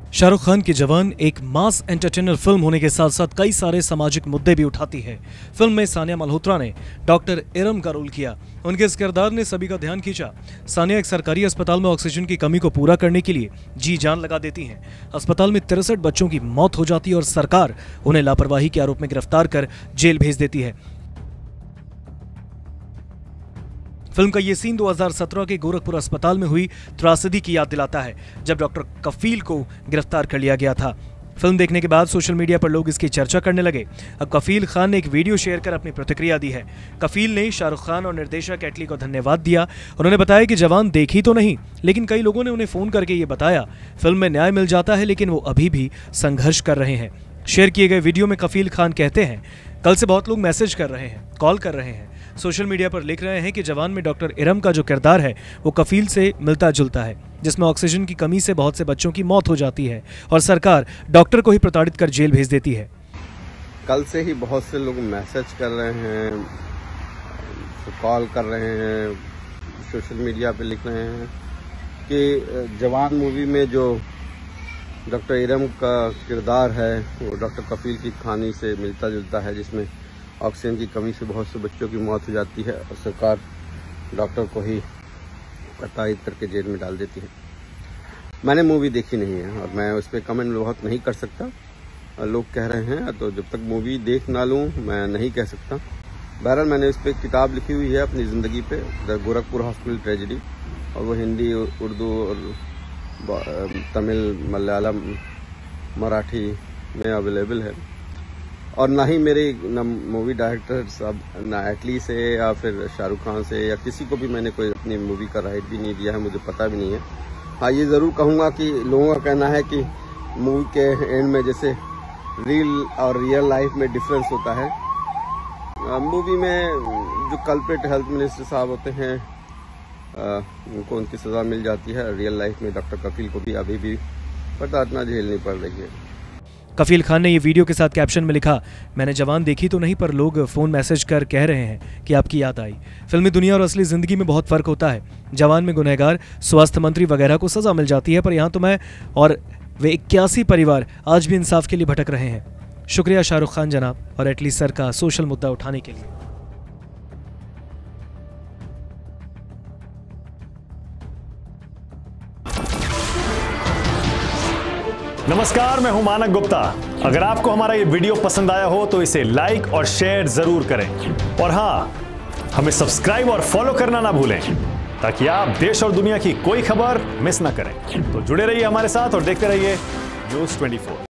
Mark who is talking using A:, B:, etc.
A: शाहरुख खान की जवान एक मास एंटरटेनर फिल्म होने के साथ साथ कई सारे सामाजिक मुद्दे भी उठाती है। फिल्म में सानिया मल्होत्रा ने डॉक्टर इरम का रोल किया। उनके इस किरदार ने सभी का ध्यान खींचा। सानिया एक सरकारी अस्पताल में ऑक्सीजन की कमी को पूरा करने के लिए जी जान लगा देती हैं। अस्पताल में 63 बच्चों की मौत हो जाती है और सरकार उन्हें लापरवाही के आरोप में गिरफ्तार कर जेल भेज देती है। फिल्म का ये सीन 2017 के गोरखपुर अस्पताल में हुई त्रासदी की याद दिलाता है, जब डॉक्टर कफील को गिरफ्तार कर लिया गया था। फिल्म देखने के बाद सोशल मीडिया पर लोग इसकी चर्चा करने लगे। अब कफील खान ने एक वीडियो शेयर कर अपनी प्रतिक्रिया दी है। कफील ने शाहरुख खान और निर्देशक एटली को धन्यवाद दिया। उन्होंने बताया कि जवान देखी तो नहीं, लेकिन कई लोगों ने उन्हें फोन करके ये बताया फिल्म में न्याय मिल जाता है, लेकिन वो अभी भी संघर्ष कर रहे हैं। शेयर किए गए वीडियो में कफील खान कहते हैं, कल से बहुत लोग मैसेज कर रहे हैं, कॉल कर रहे हैं, सोशल मीडिया पर लिख रहे हैं कि जवान में डॉक्टर इरम का जो किरदार है वो कफील से मिलता जुलता है, जिसमें ऑक्सीजन की कमी से बहुत से बच्चों की मौत हो जाती है और सरकार डॉक्टर को ही प्रताड़ित कर जेल भेज देती है।
B: कल से ही बहुत से लोग मैसेज कर रहे हैं, कॉल कर रहे हैं, सोशल मीडिया पे लिख रहे हैं कि जवान मूवी में जो डॉक्टर इरम का किरदार है वो डॉक्टर कफील की कहानी से मिलता जुलता है, जिसमें ऑक्सीजन की कमी से बहुत से बच्चों की मौत हो जाती है और सरकार डॉक्टर को ही प्रताड़ित करके जेल में डाल देती है। मैंने मूवी देखी नहीं है और मैं उस पर कमेंट बहुत नहीं कर सकता। लोग कह रहे हैं तो जब तक मूवी देख ना लूँ मैं नहीं कह सकता। बहरहाल मैंने इस पर किताब लिखी हुई है अपनी ज़िंदगी पे, द गोरखपुर हॉस्पिटल ट्रेजेडी, और वो हिंदी, उर्दू और तमिल, मलयालम, मराठी में अवेलेबल है। और ना ही मेरे मूवी डायरेक्टर साहब, ना एटली से या फिर शाहरुख खान से या किसी को भी मैंने कोई अपनी मूवी का राइट भी नहीं दिया है, मुझे पता भी नहीं है। हाँ, ये ज़रूर कहूँगा कि लोगों का कहना है कि मूवी के एंड में जैसे रील और रियल लाइफ में डिफरेंस होता है। मूवी में जो कल्प्रिट हेल्थ मिनिस्टर साहब होते हैं उनको उनकी सज़ा मिल जाती है। रियल लाइफ में डॉक्टर कफील को भी अभी भी प्रताड़ना झेलनी पड़ रही है।
A: कफील खान ने ये वीडियो के साथ कैप्शन में लिखा, मैंने जवान देखी तो नहीं, पर लोग फोन मैसेज कर कह रहे हैं कि आपकी याद आई। फिल्मी दुनिया और असली जिंदगी में बहुत फर्क होता है। जवान में गुनहगार, स्वास्थ्य मंत्री वगैरह को सजा मिल जाती है, पर यहाँ तो मैं और वे 81 परिवार आज भी इंसाफ के लिए भटक रहे हैं। शुक्रिया शाहरुख खान जनाब और एटली सर का सोशल मुद्दा उठाने के लिए।
C: नमस्कार, मैं हूं मानक गुप्ता। अगर आपको हमारा ये वीडियो पसंद आया हो तो इसे लाइक और शेयर जरूर करें, और हाँ, हमें सब्सक्राइब और फॉलो करना ना भूलें ताकि आप देश और दुनिया की कोई खबर मिस ना करें। तो जुड़े रहिए हमारे साथ और देखते रहिए News 24।